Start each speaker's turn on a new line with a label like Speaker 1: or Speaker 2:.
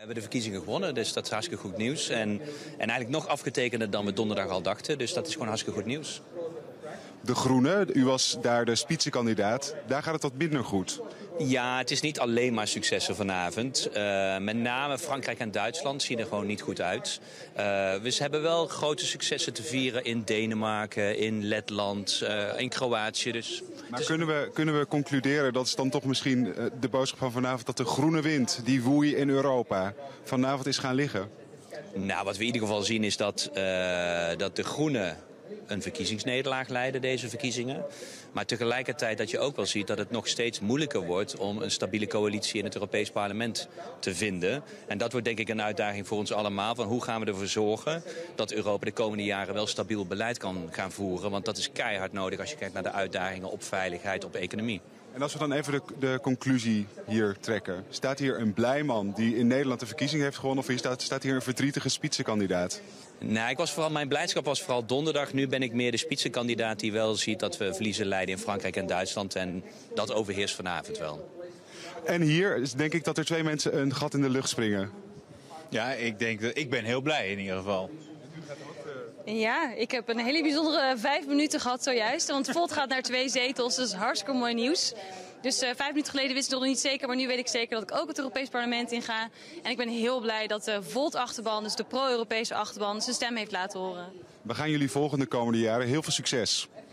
Speaker 1: hebben de verkiezingen gewonnen, dus dat is hartstikke goed nieuws. En eigenlijk nog afgetekender dan we donderdag al dachten, dus dat is gewoon hartstikke goed nieuws.
Speaker 2: De Groenen, u was daar de spitsenkandidaat, daar gaat het wat minder goed.
Speaker 1: Ja, het is niet alleen maar successen vanavond. Met name Frankrijk en Duitsland zien er gewoon niet goed uit. We hebben wel grote successen te vieren in Denemarken, in Letland, in Kroatië. Dus
Speaker 2: maar kunnen we concluderen, dat is dan toch misschien de boodschap van vanavond, dat de groene wind, die woei in Europa, vanavond is gaan liggen?
Speaker 1: Nou, wat we in ieder geval zien is dat de Groenen een verkiezingsnederlaag leiden, deze verkiezingen. Maar tegelijkertijd dat je ook wel ziet dat het nog steeds moeilijker wordt om een stabiele coalitie in het Europees Parlement te vinden. En dat wordt denk ik een uitdaging voor ons allemaal. Van hoe gaan we ervoor zorgen dat Europa de komende jaren wel stabiel beleid kan gaan voeren. Want dat is keihard nodig als je kijkt naar de uitdagingen op veiligheid, op economie.
Speaker 2: En als we dan even de conclusie hier trekken. Staat hier een blij man die in Nederland de verkiezing heeft gewonnen, of staat hier een verdrietige spitsenkandidaat?
Speaker 1: Nou, mijn blijdschap was vooral donderdag. Nu ben ik meer de spitsenkandidaat die wel ziet dat we verliezen leiden in Frankrijk en Duitsland. En dat overheerst vanavond wel.
Speaker 2: En hier denk ik dat er 2 mensen een gat in de lucht springen.
Speaker 3: Ja, ik ben heel blij in ieder geval.
Speaker 4: Ja, ik heb een hele bijzondere 5 minuten gehad zojuist. Want Volt gaat naar 2 zetels, dat is hartstikke mooi nieuws. Dus 5 minuten geleden wist ik nog niet zeker, maar nu weet ik zeker dat ik ook het Europees Parlement inga. En ik ben heel blij dat de Volt-achterban, dus de pro-Europese achterban, zijn stem heeft laten horen.
Speaker 2: We gaan jullie volgen de komende jaren. Heel veel succes.